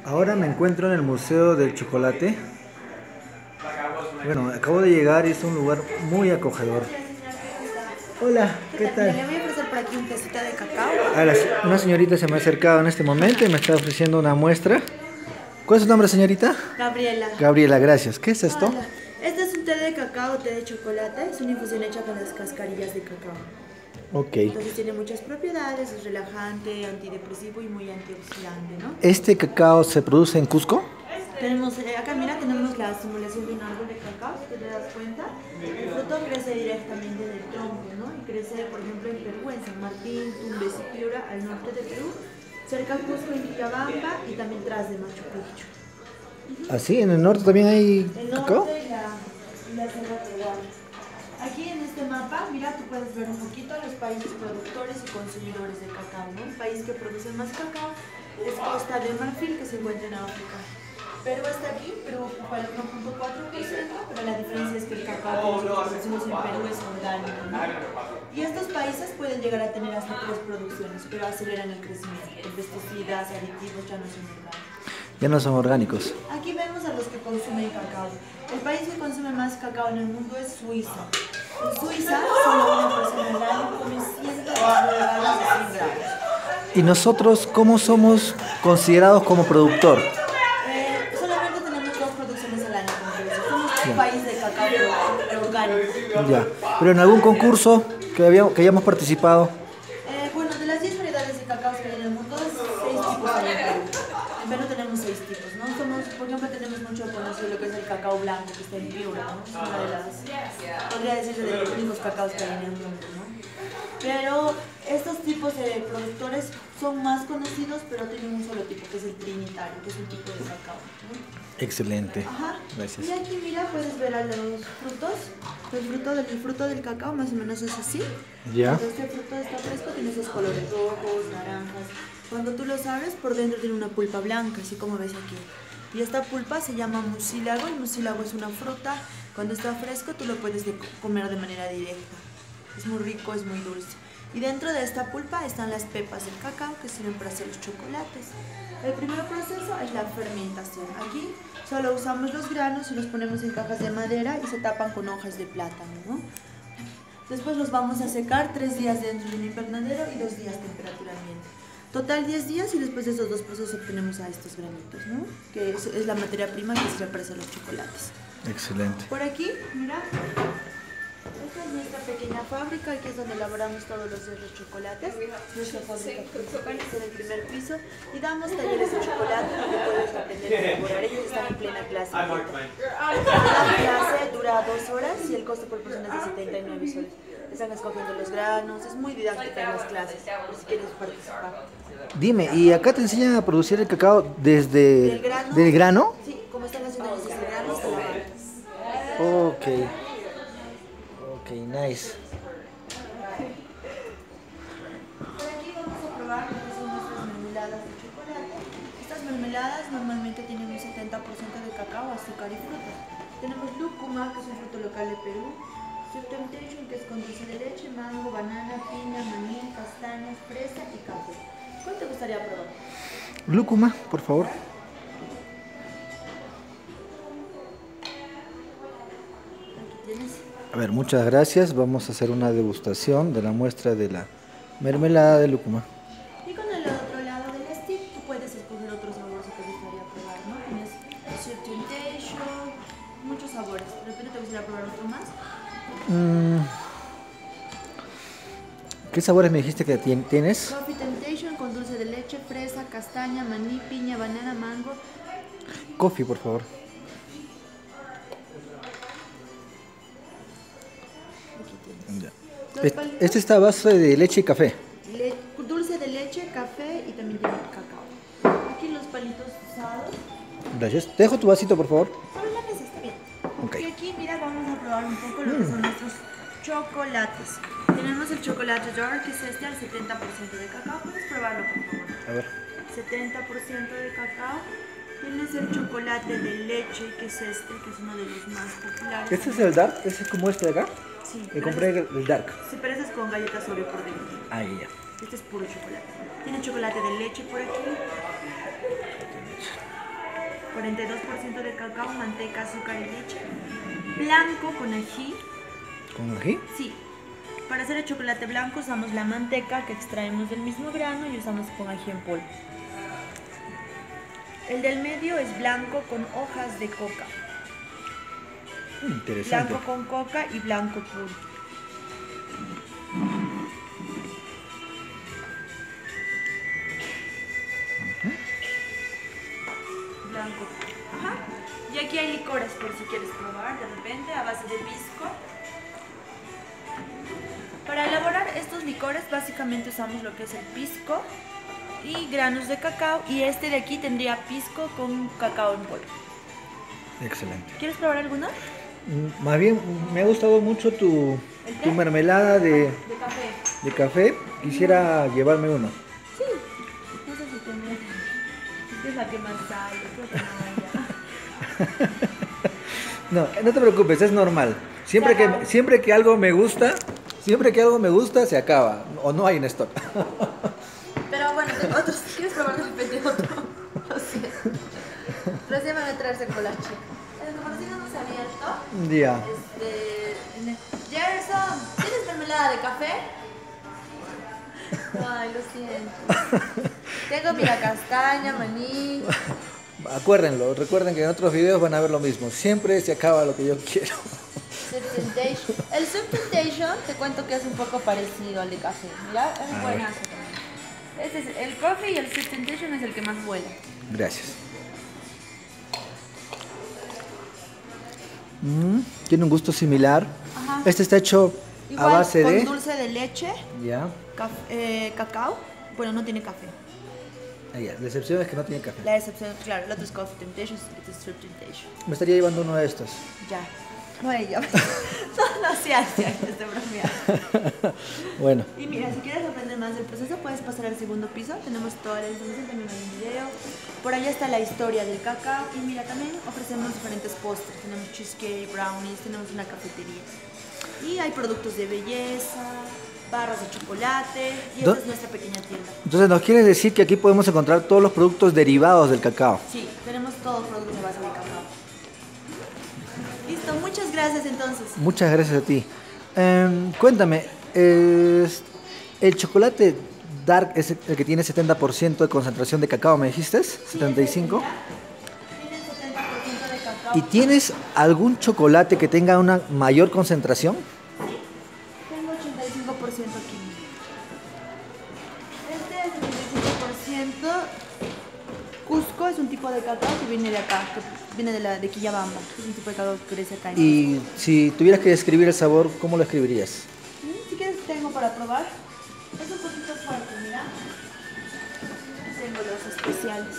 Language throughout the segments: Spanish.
Ahora me encuentro en el Museo del Chocolate. Bueno, acabo de llegar y es un lugar muy acogedor. Hola, ¿qué tal? Le voy a ofrecer por aquí un tecito de cacao. Una señorita se me ha acercado en este momento y me está ofreciendo una muestra. ¿Cuál es su nombre, señorita? Gabriela. Gabriela, gracias. ¿Qué es esto? Hola. Este es un té de cacao, té de chocolate. Es una infusión hecha con las cascarillas de cacao. Ok. Entonces tiene muchas propiedades, es relajante, antidepresivo y muy antioxidante, ¿no? ¿Este cacao se produce en Cusco? Tenemos, acá mira, tenemos la simulación de un árbol de cacao, si te das cuenta. El fruto crece directamente del tronco, ¿no? Y crece, por ejemplo, en Perú, en San Martín, Tumbes y Piura, al norte de Perú, cerca de Cusco, en Quillabamba y también tras de Machu Picchu. ¿Ah, sí? ¿En el norte también hay El cacao? norte y la selva peruana. Aquí en este mapa, mira, tú puedes ver un poquito los países productores y consumidores de cacao, ¿no? El país que produce más cacao es Costa de Marfil, que se encuentra en África. Perú está aquí, Perú ocupa el 1.4%, pero la diferencia es que el cacao que producimos en Perú es orgánico, ¿no? Y estos países pueden llegar a tener hasta 3 producciones, pero aceleran el crecimiento. Los pesticidas, aditivos ya no son orgánicos. Ya no son orgánicos. Aquí vemos a los que consumen cacao. El país que consume más cacao en el mundo es Suiza. En Suiza, solo una persona al año come 100 toneladas de 100 gramos. ¿Y nosotros cómo somos considerados como productor? Solamente tenemos 2 producciones al año, como te decía. Somos un país de cacao orgánico. Ya. Pero en algún concurso que hayamos participado. Bueno, de las 10 variedades de cacao que hay en el mundo, 6 tipos hay en Perú. En Perú tenemos 6 tipos, ¿no? Por ejemplo, tenemos mucho conocido lo que es el cacao blanco, que está en Piura, ¿no? Es una de las, podría decirse, de los únicos cacaos que hay en el mundo, ¿no? Pero estos tipos de productores son más conocidos, pero tienen un solo tipo, que es el trinitario, que es un tipo de cacao, ¿no? Excelente. Ajá. Gracias. Y aquí mira, puedes ver a los frutos. El fruto del cacao más o menos es así. Ya. Cuando este fruto está fresco tiene esos colores rojos, naranjas. Cuando tú lo abres, por dentro tiene una pulpa blanca, así como ves aquí. Y esta pulpa se llama mucílago. El mucílago es una fruta. Cuando está fresco tú lo puedes comer de manera directa. Es muy rico, es muy dulce. Y dentro de esta pulpa están las pepas del cacao que sirven para hacer los chocolates. El primer proceso es la fermentación. Aquí solo usamos los granos y los ponemos en cajas de madera y se tapan con hojas de plátano, ¿no? Después los vamos a secar 3 días dentro de un invernadero y 2 días temperatura ambiente. Total 10 días y después de esos 2 procesos obtenemos a estos granitos, ¿no? Que es la materia prima que sirve para hacer los chocolates. Excelente. Por aquí, mira. Esta es nuestra pequeña fábrica, aquí es donde elaboramos todos los días los chocolates. Nuestra fábrica principal está en el primer piso y damos talleres de chocolate donde puedes aprender a elaborar. Ellos están en plena clase. Cada clase dura 2 horas y el costo por persona es de 79 soles. Están escogiendo los granos, es muy didáctica en las clases, por si quieres participar. Dime, ¿y acá te enseñan a producir el cacao desde del grano? Sí, como están haciendo desde el grano hasta la barra. Ok. Ok, nice. Por aquí vamos a probar lo que son nuestras mermeladas de chocolate. Estas mermeladas normalmente tienen un 70% de cacao, azúcar y fruta. Tenemos lúcuma, que es un fruto local de Perú. Sweet Temptation, que es con dulce de leche, mango, banana, piña, maní, castañas, fresa y café. ¿Cuál te gustaría probar? Lúcuma, por favor. Aquí tienes. A ver, muchas gracias. Vamos a hacer una degustación de la muestra de la mermelada de lúcuma. Y con el otro lado del stick, tú puedes escoger otro sabor si te gustaría probar, ¿no? Tienes Sweet Temptation, muchos sabores. ¿De repente te gustaría probar otro más? ¿Qué sabores me dijiste que tienes? Coffee Temptation con dulce de leche, fresa, castaña, maní, piña, banana, mango. Coffee, por favor. Aquí tienes. Ya. Los palitos, Este está a base de leche y café. dulce de leche, café y también tiene cacao. Aquí los palitos usados. Gracias. Te dejo tu vasito, por favor. Sobre la mesa está bien. Ok. Y aquí, mira, vamos a probar un poco lo que son nuestros chocolates. Tenemos el chocolate dark, que es este al 70% de cacao. ¿Puedes probarlo, por favor? A ver. 70% de cacao. Tienes el chocolate de leche, que es este, que es uno de los más populares. ¿Este es el dark? ¿Este es como este de acá? Sí. Me compré el dark. Sí, pero ese es con galletas Oreo por dentro. Ahí ya. Este es puro chocolate. Tiene chocolate de leche por aquí. 42% de cacao, manteca, azúcar y leche. Blanco con ají. ¿Con ají? Sí. Para hacer el chocolate blanco usamos la manteca que extraemos del mismo grano y usamos con ají en polvo. El del medio es blanco con hojas de coca. Interesante. Blanco con coca y blanco puro. Blanco puro. Ajá. Y aquí hay licores por si quieres probar de repente a base de pisco. Para elaborar estos licores básicamente usamos lo que es el pisco y granos de cacao, y este de aquí tendría pisco con cacao en polvo. Excelente. ¿Quieres probar alguno? Más bien, me ha gustado mucho tu mermelada de café. Quisiera llevarme uno. Sí, no sé si tendría. Esta es la que más sale, creo que no haya. No, no te preocupes, es normal. Siempre que algo me gusta, se acaba o no hay en stock. Pero bueno, tengo otros. ¿Quieres probar de repente otro? Lo siento. Recién van a traerse colache. Como si no nos abierto. Ya. Gerson, ¿tienes mermelada de café? Ay, lo siento. Tengo mira castaña, maní. Recuerden que en otros videos van a ver lo mismo. Siempre se acaba lo que yo quiero. Subtentation. El Subtentation te cuento que es un poco parecido al de café. Mira, es buenazo también. Este es el coffee y el Subtentation es el que más vuela. Gracias. Tiene un gusto similar. Ajá. Este está hecho Igual, a base de dulce de leche, ya. cacao. Bueno, no tiene café. Ah, ya. La excepción es que no tiene café. La excepción, claro, el otro es Coffee Temptation, este es Subtentation. Me estaría llevando uno de estos. Ya. No ella. No seas ya, estoy bromeando. Bueno. Y mira, si quieres aprender más del proceso, puedes pasar al segundo piso. Tenemos toda la información, también hay un video. Por allá está la historia del cacao. Y mira, también ofrecemos diferentes postres. Tenemos cheesecake, brownies, tenemos una cafetería. Y hay productos de belleza, barras de chocolate. Y esta es nuestra pequeña tienda. Entonces, ¿nos quieres decir que aquí podemos encontrar todos los productos derivados del cacao? Sí, tenemos todos los productos de base de cacao. Listo, muchas gracias entonces. Muchas gracias a ti. Cuéntame, ¿el chocolate dark es el que tiene 70% de concentración de cacao, me dijiste? ¿75? Tiene 70% de cacao. ¿Y tienes algún chocolate que tenga una mayor concentración? Tengo 85% aquí. Este es el 85%. Cusco es un tipo de cacao que viene de acá, que viene de Quillabamba. Es un tipo de cacao que crece acá en Y si tuvieras que describir el sabor, ¿cómo lo escribirías? Si quieres tengo para probar. Es un poquito fuerte, mira. Tengo los especiales.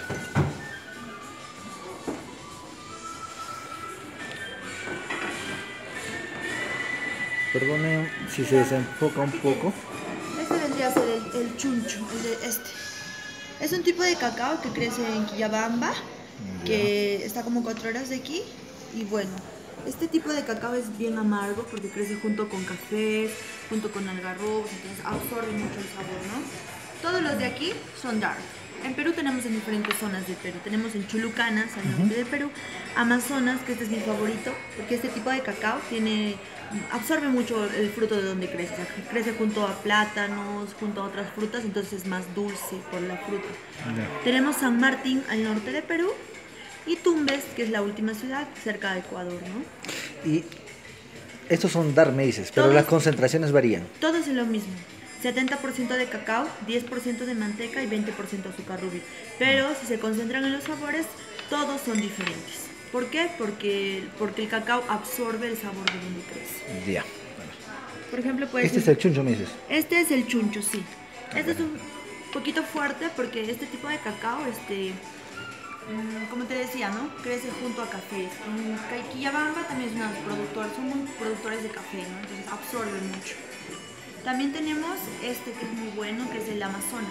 Perdone si se desenfoca un poco. Este vendría a ser el chuncho, el de este. Es un tipo de cacao que crece en Quillabamba, que está como 4 horas de aquí. Y bueno, este tipo de cacao es bien amargo porque crece junto con cafés, junto con algarrobos, entonces absorbe mucho el sabor, ¿no? Todos los de aquí son dark. En Perú tenemos en diferentes zonas de Perú. Tenemos en Chulucanas, al norte de Perú, Amazonas, que este es mi favorito, porque este tipo de cacao absorbe mucho el fruto de donde crece. O sea, crece junto a plátanos, junto a otras frutas, entonces es más dulce por la fruta. Tenemos San Martín al norte de Perú y Tumbes, que es la última ciudad cerca de Ecuador, ¿no? Y estos son dark, me dices, pero Todos- las concentraciones varían. Todo es lo mismo. 70% de cacao, 10% de manteca y 20% azúcar rubí. Pero si se concentran en los sabores, todos son diferentes. ¿Por qué? Porque el cacao absorbe el sabor de donde crece. Ya. Por ejemplo, puede Este es ser... el chuncho, me dices. Este es el chuncho, sí. Este es un poquito fuerte porque este tipo de cacao, como te decía, ¿no? Crece junto a cafés. En Quillabamba también es son muy productores de café, ¿no? Entonces absorben mucho. También tenemos este que es muy bueno, que es el Amazonas.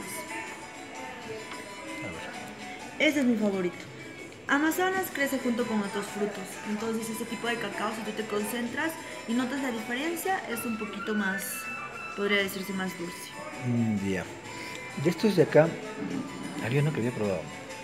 Este es mi favorito. Amazonas crece junto con otros frutos. Entonces este tipo de cacao, si tú te concentras y notas la diferencia, es un poquito más, podría decirse más dulce. Ya. De estos de acá, había uno que había probado.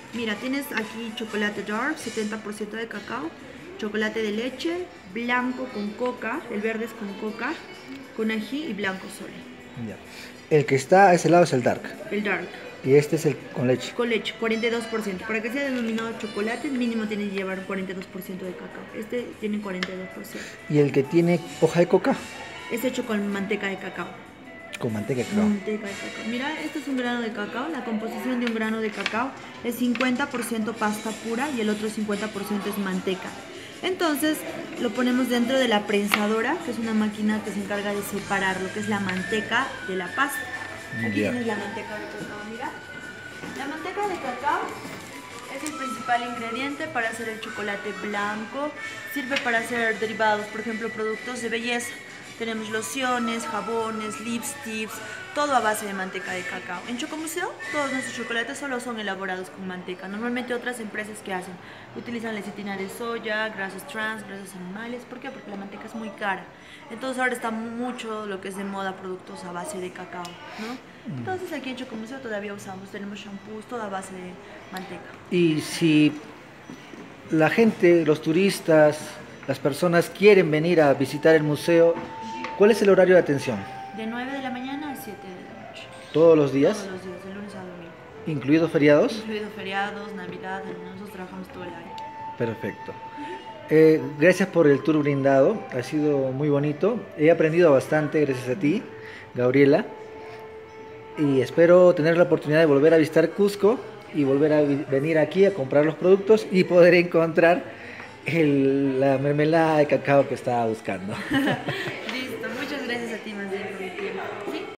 Mira, tienes aquí chocolate dark, 70% de cacao, chocolate de leche, blanco con coca, el verde es con coca, con ají y blanco solo. Ya. El que está a ese lado es el dark. El dark. Y este es el con leche. Con leche, 42%. Para que sea denominado chocolate, mínimo tiene que llevar un 42% de cacao. Este tiene 42%. Y el que tiene hoja de coca. Es hecho con manteca de cacao. Con manteca de cacao. Manteca de cacao. Mira, este es un grano de cacao. La composición de un grano de cacao es 50% pasta pura y el otro 50% es manteca. Entonces lo ponemos dentro de la prensadora, que es una máquina que se encarga de separar lo que es la manteca de la pasta. Aquí tienes la manteca de cacao, mira. La manteca de cacao es el principal ingrediente para hacer el chocolate blanco. Sirve para hacer derivados, por ejemplo, productos de belleza. Tenemos lociones, jabones, lipsticks, todo a base de manteca de cacao. En Chocomuseo, todos nuestros chocolates solo son elaborados con manteca. Normalmente otras empresas que hacen, utilizan lecitina de soya, grasas trans, grasas animales. ¿Por qué? Porque la manteca es muy cara. Entonces ahora está mucho lo que es de moda, productos a base de cacao, ¿no? Entonces aquí en Chocomuseo todavía tenemos shampoos, todo a base de manteca. Y si la gente, los turistas, las personas quieren venir a visitar el museo, ¿cuál es el horario de atención? De 9 de la mañana a 7 de la noche. ¿Todos los días? Todos los días, de lunes a domingo. ¿Incluidos feriados? Incluidos feriados, Navidad, nosotros trabajamos todo el año. Perfecto. Gracias por el tour brindado, ha sido muy bonito. He aprendido bastante gracias a ti, Gabriela. Y espero tener la oportunidad de volver a visitar Cusco y volver a venir aquí a comprar los productos y poder encontrar la mermelada de cacao que estaba buscando.